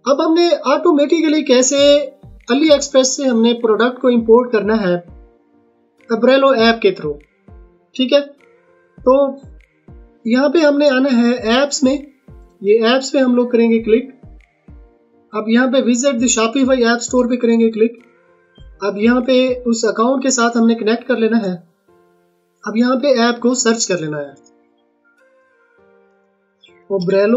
अब हमने ऑटोमेटिकली कैसे अली एक्सप्रेस से हमने प्रोडक्ट को इंपोर्ट करना है अब्रेलो ऐप के थ्रू। ठीक है, तो यहाँ पे हमने आना है ऐप्स में। ये ऐप्स पे हम लोग करेंगे क्लिक। अब यहाँ पे visit the Shopify app store पे करेंगे क्लिक। अब यहाँ पे उस अकाउंट के साथ हमने कनेक्ट कर लेना है। अब यहाँ पे ऐप को सर्च कर लेना है, ओब्रेलो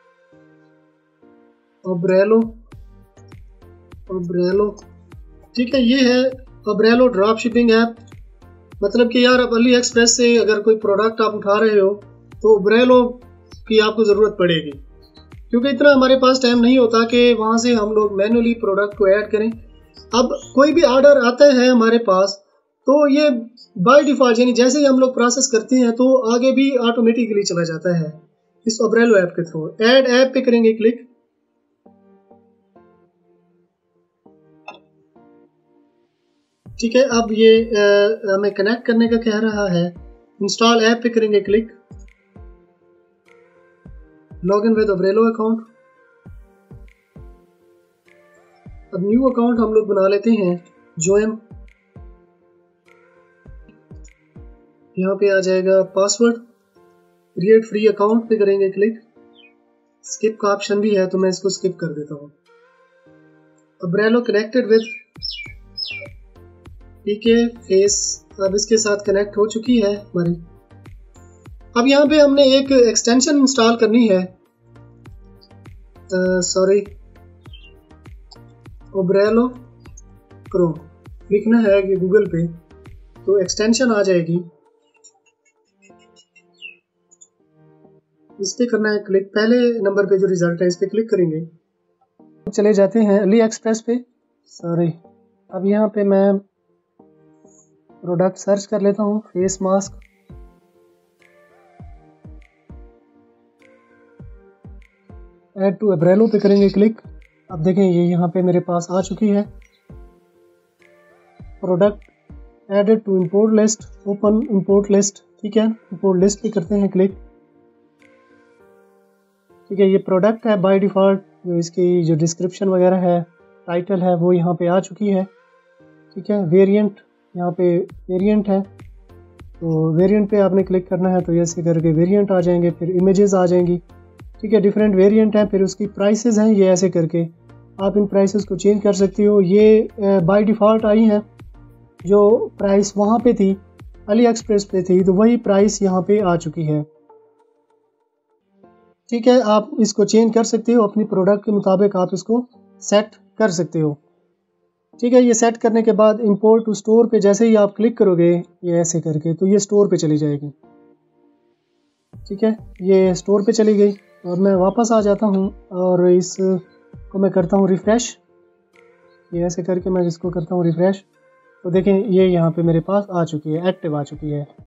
ओब्रेलो ओब्रेलो। ठीक है, ये है ओब्रेलो ड्रॉप शिपिंग ऐप। मतलब कि यार अब अली एक्सप्रेस से अगर कोई प्रोडक्ट आप उठा रहे हो तो ओब्रेलो की आपको ज़रूरत पड़ेगी, क्योंकि इतना हमारे पास टाइम नहीं होता कि वहाँ से हम लोग मैनुअली प्रोडक्ट को ऐड करें। अब कोई भी ऑर्डर आता है हमारे पास तो ये बाय डिफ़ॉल्ट यानी जैसे ही हम लोग प्रोसेस करते हैं तो आगे भी ऑटोमेटिकली चला जाता है इस ओब्रेलो ऐप के थ्रू। ऐड ऐप पे करेंगे क्लिक। ठीक है, अब ये हमें कनेक्ट करने का कह रहा है। इंस्टॉल ऐप पे करेंगे click. Login with Oberlo account. अब न्यू अकाउंट हम लोग बना लेते हैं जोएम। यहाँ पे आ जाएगा पासवर्ड। क्रिएट फ्री अकाउंट पे करेंगे क्लिक। स्किप का ऑप्शन भी है तो मैं इसको स्किप कर देता हूँ। Oberlo connected with PK face अब इसके साथ कनेक्ट हो चुकी है हमारी। अब यहाँ पे हमने एक एक्सटेंशन इंस्टॉल करनी है, सॉरी ओब्रेलो क्रोम लिखना है कि गूगल पे, तो एक्सटेंशन आ जाएगी। इस पे करना है क्लिक। पहले नंबर पे जो रिजल्ट है इस पे क्लिक करेंगे। चले जाते हैं अली एक्सप्रेस पे। सॉरी, अब यहाँ पे मैं प्रोडक्ट सर्च कर लेता हूँ, face mask. Add to Oberlo पे करेंगे क्लिक। अब देखें ये यहाँ पे मेरे पास आ चुकी है। Product added to import list, open import list. ठीक है, इंपोर्ट लिस्ट पे करते हैं क्लिक। ठीक है, ये प्रोडक्ट है बाय डिफ़ॉल्ट, जो इसकी जो डिस्क्रिप्शन वगैरह है, टाइटल है, वो यहाँ पे आ चुकी है। ठीक है, वेरिएंट, यहाँ पे वेरिएंट है तो वेरिएंट पे आपने क्लिक करना है, तो ऐसे करके वेरिएंट आ जाएंगे, फिर इमेजेस आ जाएंगी। ठीक है, डिफरेंट वेरिएंट है, फिर उसकी प्राइसेस हैं, ये ऐसे करके आप इन प्राइसेस को चेंज कर सकते हो। ये बाय डिफ़ॉल्ट आई हैं, जो प्राइस वहाँ पे थी अली एक्सप्रेस पे थी तो वही प्राइस यहाँ पे आ चुकी है। ठीक है, आप इसको चेंज कर सकते हो, अपनी प्रोडक्ट के मुताबिक आप इसको सेट कर सकते हो। ठीक है, ये सेट करने के बाद इंपोर्ट टू स्टोर पे जैसे ही आप क्लिक करोगे ये ऐसे करके, तो ये स्टोर पे चली जाएगी। ठीक है, ये स्टोर पे चली गई और मैं वापस आ जाता हूँ और इसको मैं करता हूँ रिफ़्रेश। ये ऐसे करके मैं इसको करता हूँ रिफ़्रेश, तो देखें ये यहाँ पे मेरे पास आ चुकी है, एक्टिव आ चुकी है।